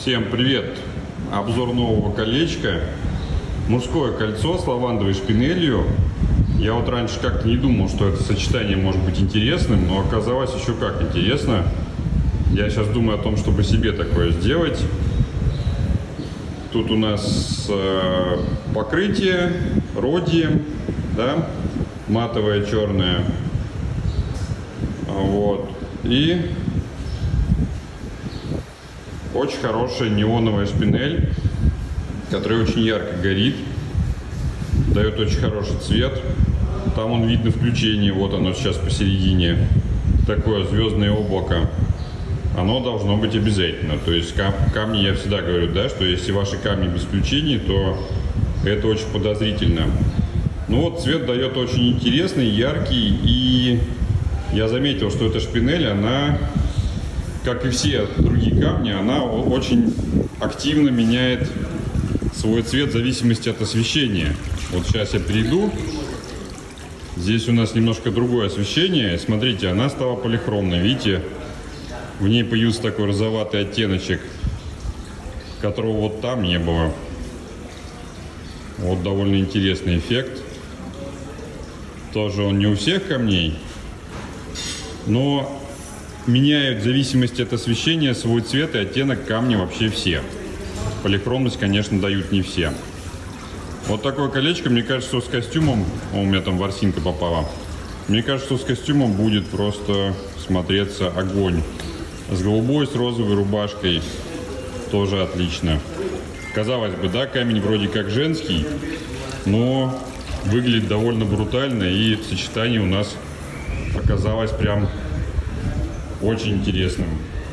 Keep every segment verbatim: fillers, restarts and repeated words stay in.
Всем привет! Обзор нового колечка. Мужское кольцо с лавандовой шпинелью. Я вот раньше как-то не думал, что это сочетание может быть интересным, но оказалось еще как интересно. Я сейчас думаю о том, чтобы себе такое сделать. Тут у нас э, покрытие, родием, да, матовое черное. Вот. И очень хорошая неоновая шпинель, которая очень ярко горит, дает очень хороший цвет. Там он видно включение, вот оно сейчас посередине, такое звездное облако. Оно должно быть обязательно. То есть кам камни, я всегда говорю, да, что если ваши камни без включений, то это очень подозрительно. Ну вот цвет дает очень интересный, яркий, и я заметил, что эта шпинель, она, как и все другие камни, она очень активно меняет свой цвет в зависимости от освещения. Вот сейчас я перейду. Здесь у нас немножко другое освещение. Смотрите, она стала полихромной. Видите, в ней появился такой розоватый оттеночек, которого вот там не было. Вот довольно интересный эффект. Тоже он не у всех камней, но меняют в зависимости от освещения свой цвет и оттенок камня вообще все. Полихромность, конечно, дают не все. Вот такое колечко, мне кажется, что с костюмом... О, у меня там ворсинка попала. Мне кажется, что с костюмом будет просто смотреться огонь. С голубой, с розовой рубашкой тоже отлично. Казалось бы, да, камень вроде как женский, но выглядит довольно брутально, и сочетание у нас оказалось прям очень интересным.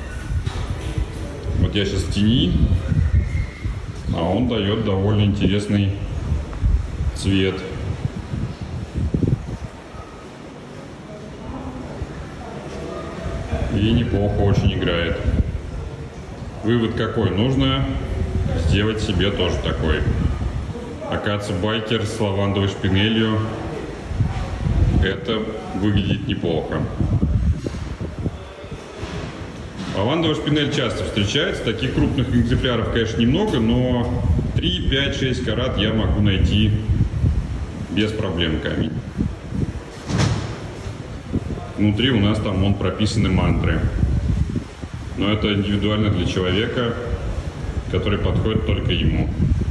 Вот я сейчас в тени, а он дает довольно интересный цвет. И неплохо очень играет. Вывод какой? Нужно сделать себе тоже такой. Акация Байкер с лавандовой шпинелью. Это выглядит неплохо. Лавандовая шпинель часто встречается. Таких крупных экземпляров, конечно, немного, но три, пять, шесть карат я могу найти без проблем камень. Внутри у нас там вон прописаны мантры. Но это индивидуально для человека, который подходит только ему.